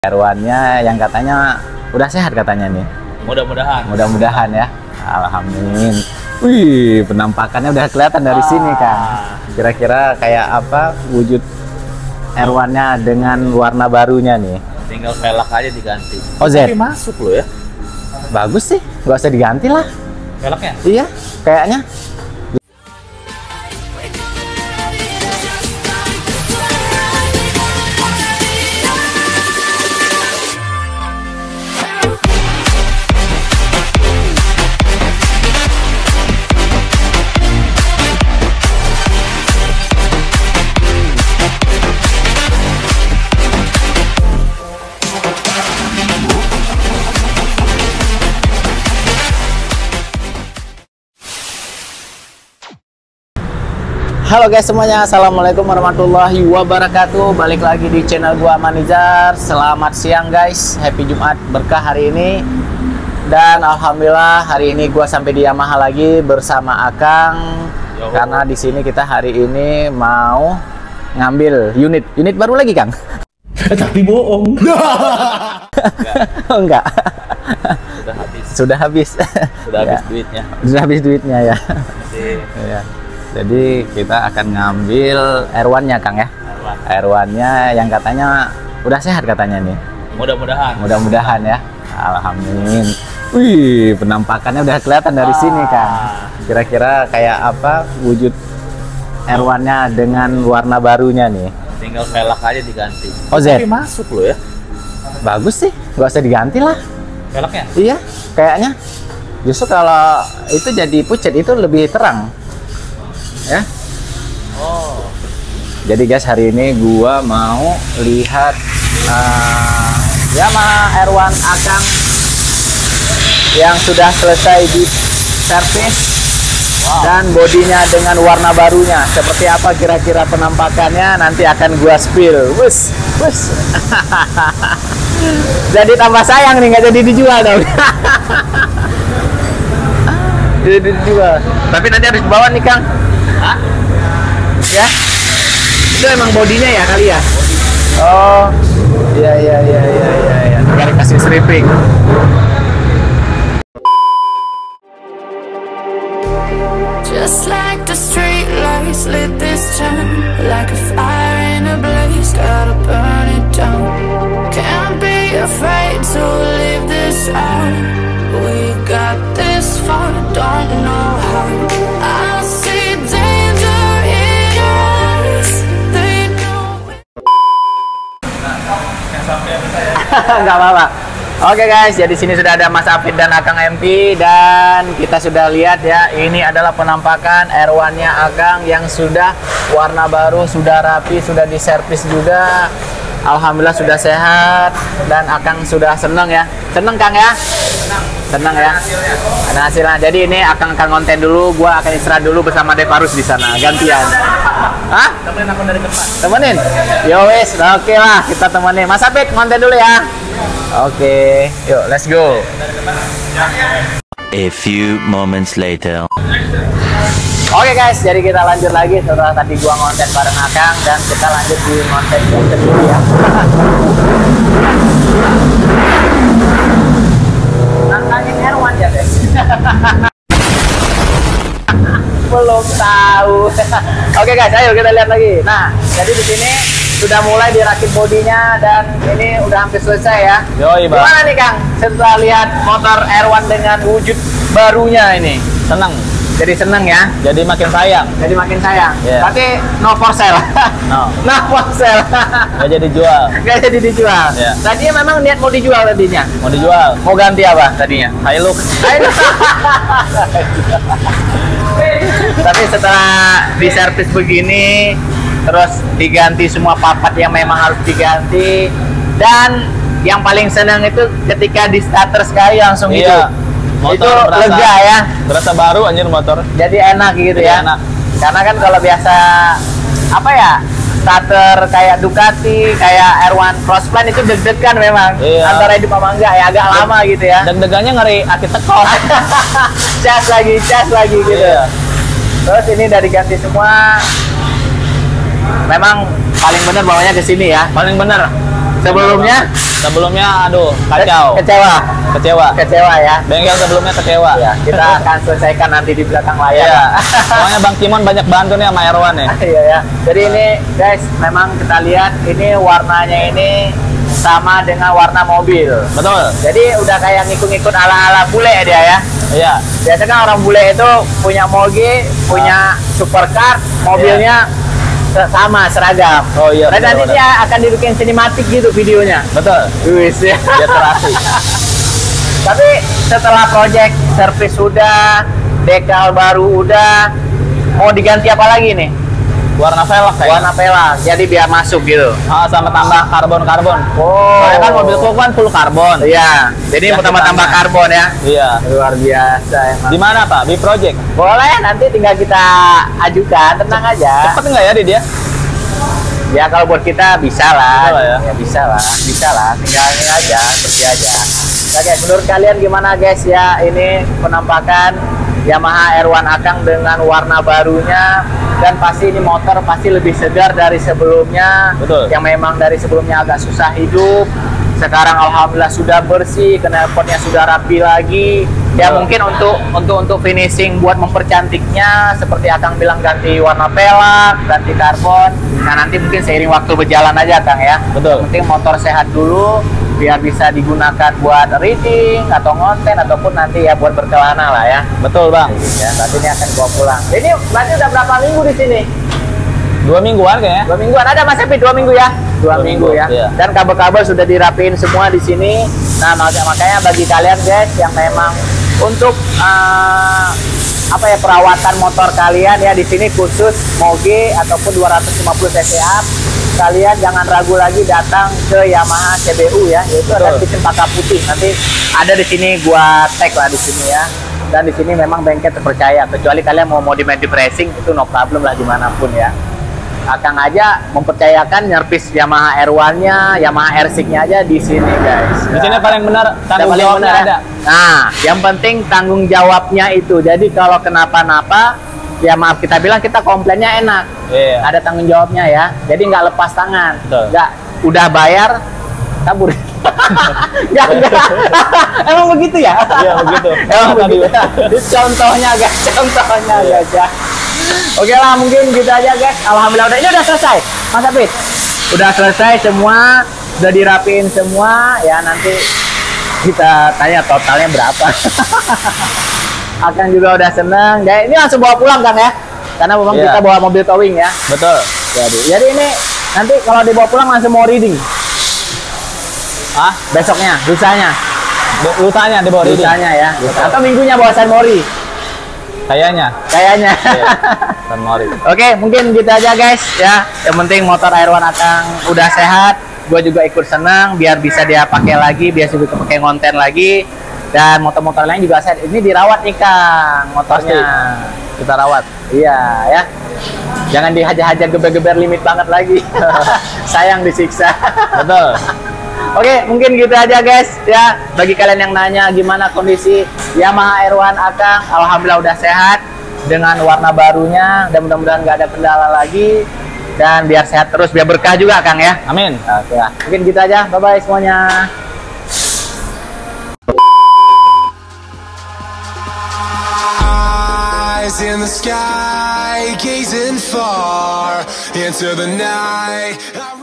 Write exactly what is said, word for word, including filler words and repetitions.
Erwannya yang katanya udah sehat katanya nih. Mudah-mudahan. Mudah-mudahan ya. Alhamdulillah. Wih, penampakannya udah kelihatan dari ah. sini kan. Kira-kira kayak apa wujud Erwannya dengan warna barunya nih? Tinggal velg aja diganti. Oh, Z. Tapi masuk loh ya. Bagus sih, nggak usah diganti lah. Velgnya? Iya, kayaknya. Halo guys semuanya, assalamualaikum warahmatullahi wabarakatuh. Balik lagi di channel gua Manizar. Selamat siang guys, happy Jumat berkah hari ini. Dan alhamdulillah hari ini gua sampai di Yamaha lagi bersama Akang. Yo. Karena di sini kita hari ini mau ngambil unit unit baru lagi Kang. Tapi bohong. Oh, enggak. Sudah habis. Sudah habis. Sudah habis ya. duitnya. Sudah habis duitnya ya. Jadi, ya. Jadi kita akan ngambil Erwannya Kang ya. Erwan. Erwannya yang katanya udah sehat katanya nih. Mudah-mudahan. Mudah-mudahan ya. Alhamdulillah. Wih, penampakannya udah kelihatan dari ah. sini kan. Kira-kira kayak apa wujud Erwannya dengan warna barunya nih? Tinggal velg aja diganti. Oh, Z. Tapi masuk loh ya. Bagus sih, nggak usah diganti lah. Velgnya? Iya, kayaknya. Justru kalau itu jadi pucat itu lebih terang. Ya. Oh. Jadi guys, hari ini gua mau lihat uh, Yamaha Erwan Akang yang sudah selesai di servis. Wow. Dan bodinya dengan warna barunya. Seperti apa kira-kira penampakannya nanti akan gua spill. Wus, wus. Jadi tambah sayang nih, nggak jadi dijual dong. Jadi dijual. Tapi nanti harus bawa nih Kang. Hah? Ya? Itu emang bodinya ya kali ya? Oh, iya iya iya iya iya ya. Tinggal dikasih stripping. Just like the street lights lit this town, like a fire in a blaze, gotta burn it down. Can't be afraid to leave this out. We got this far, don't know how. I see danger in your eyes. They know we... Nggak apa-apa. Oke guys, jadi sini sudah ada Mas Afid dan Akang M P dan kita sudah lihat ya, ini adalah penampakan Erwannya Akang yang sudah warna baru, sudah rapi, sudah diservis juga. Alhamdulillah sudah sehat dan Akang sudah seneng ya. Seneng Kang ya? Senang. Senang ya. Ada hasilnya. Jadi ini Akang akan konten dulu, gua akan istirahat dulu bersama Deparus di sana, gantian. Hah? Temenin aku dari depan. Temenin? Yo wes, oke lah kita temenin. Mas Afid konten dulu ya. Oke, yuk let's go. A few moments later. Oke guys, jadi kita lanjut lagi setelah tadi gua ngonten bareng Akang dan kita lanjut di konten yang kedua ya. Nantangin Erwan ya guys. Belum tahu. Oke guys, ayo kita lihat lagi. Nah, jadi di sini sudah mulai dirakit bodinya dan ini udah hampir selesai ya. Yoi, Bang. Gimana nih Kang? Setelah lihat motor Erwan dengan wujud barunya ini, Senang. jadi seneng ya? Jadi makin sayang. Jadi makin sayang. Yeah. Berarti no for sale. No. No for sale. Gak jadi jual. Gak jadi dijual. Yeah. Tadinya memang niat mau dijual tadinya. Mau dijual. Mau ganti apa tadinya? Hilux. Tapi setelah diservis begini, terus diganti semua papat yang memang harus diganti, dan yang paling senang itu ketika di starter sekali langsung Iya. itu. Motor itu berasa, lega ya. Berasa baru anjir motor. Jadi enak gitu Jadi ya. enak. Karena kan kalau biasa apa ya? Starter kayak Ducati, kayak Erwan Crossplan itu deg-degan memang. Iya. Antara hidup sama enggak ya, agak lama gitu ya. Deg-degannya ngeri aki tekor. Cas lagi, cas lagi gitu. Iya. Terus ini udah diganti semua. Memang paling bener bawanya ke sini ya. Paling bener. Sebelumnya Sebelumnya aduh kacau. Kecewa. Kecewa. Kecewa ya. Bengkel sebelumnya kecewa. Ya, kita akan selesaikan nanti di belakang layar. Iya. Soalnya Bang Kimon banyak bantu nih sama Erwan ya. Iya ya. Jadi ini guys, memang kita lihat ini warnanya ini sama dengan warna mobil. Betul. Jadi udah kayak ngikut-ngikut ala-ala bule dia ya. Iya. Biasanya kan orang bule itu punya moge, punya supercar, mobilnya se- sama seragam. Oh iya, Dan nanti benar-benar. dia akan dibikin sinematik gitu videonya. Betul. Wis ya. Dia terasi. Tapi setelah project servis sudah, dekal baru udah, mau diganti apa lagi nih? Warna velg kayaknya. Warna pelak. Jadi biar masuk gitu. Ah, sama tambah karbon-karbon. Oh. Soalnya kan mobilku kan full karbon. Iya. Jadi Yang mau tambah-tambah ditanya. karbon ya. Iya. Luar biasa emang. Di mana Pak? Di project. Boleh, nanti tinggal kita ajukan, tenang aja. Cepet nggak ya di dia? Ya kalau buat kita bisa lah. Bisa lah ya. bisa lah, bisa lah. Tinggal ini aja, pergi aja. Nah guys, menurut kalian gimana guys ya ini penampakan Yamaha R satu Akang dengan warna barunya, dan pasti ini motor pasti lebih segar dari sebelumnya. Betul. Yang memang dari sebelumnya agak susah hidup, sekarang alhamdulillah sudah bersih, knalpotnya sudah rapi lagi. Ya Betul. mungkin untuk untuk untuk finishing buat mempercantiknya seperti Akang bilang ganti warna pelak, ganti karbon. Nah nanti mungkin seiring waktu berjalan aja Kang ya. Betul. Yang penting motor sehat dulu biar bisa digunakan buat reading atau ngonten ataupun nanti ya buat berkelana lah ya. Betul Bang. Ya, nanti ini akan bawa pulang. Ini berarti udah berapa minggu di sini? Dua mingguan kayaknya. Dua mingguan ada Mas Epi, dua minggu ya? Dua, Dua minggu, minggu, ya. iya. Dan kabel-kabel sudah dirapiin semua di sini. Nah mak- makanya bagi kalian guys yang memang untuk eh, apa ya perawatan motor kalian ya di sini khusus moge ataupun dua ratus lima puluh cc up, kalian jangan ragu lagi datang ke Yamaha C B U ya, yaitu ada Betul. di Cempaka Putih. Nanti ada di sini gua tag lah di sini ya. Dan di sini memang bengkel terpercaya, kecuali kalian mau modif-modif racing itu no problem lah dimanapun ya. Akang aja mempercayakan nyervis Yamaha R satu-nya, Yamaha R enam-nya aja di sini guys. Di sini paling benar tanggung Paling jawabnya benar, ada. Nah, yang penting tanggung jawabnya itu. Jadi kalau kenapa-napa, ya maaf kita bilang kita komplainnya enak. Iya. Ada tanggung jawabnya ya. Jadi nggak lepas tangan. Betul. Nggak udah bayar kabur. Nggak, nggak. Emang begitu ya? Iya, begitu. Emang Tadi. begitu. Itu contohnya guys, contohnya guys ya. Oke lah, mungkin gitu aja guys. Alhamdulillah udah ini udah selesai, Mas Apit. Udah selesai semua, udah dirapiin semua. Ya nanti kita tanya totalnya berapa. Akang juga udah seneng. Ya, ini langsung bawa pulang Kang ya, karena memang Iya. kita bawa mobil towing ya. Betul. Jadi, jadi ini nanti kalau dibawa pulang langsung mau reading. Ah, Besoknya, lusanya, lusanya di bawah ini. lusanya ya. Lusa. Atau minggunya bawa San Mori, Kayaknya. kayaknya. Iya. San Mori. Oke, mungkin gitu aja guys ya. Yang penting motor R satu Akang udah sehat. Gue juga ikut senang biar bisa dia pakai lagi, biar juga pakai ngonten lagi. Dan motor-motor lain juga sehat. Ini dirawat nih Kang, motornya. Kita rawat. Iya ya. Jangan dihajar-hajar geber-geber limit banget lagi. Sayang disiksa. Betul. Oke, mungkin gitu aja guys ya. Bagi kalian yang nanya gimana kondisi Yamaha R satu Akang, alhamdulillah udah sehat dengan warna barunya, dan mudah-mudahan nggak ada kendala lagi, dan biar sehat terus, biar berkah juga Kang ya. Amin. Oke lah, mungkin gitu aja. Bye bye semuanya. Eyes in the sky, gazing far into the night. I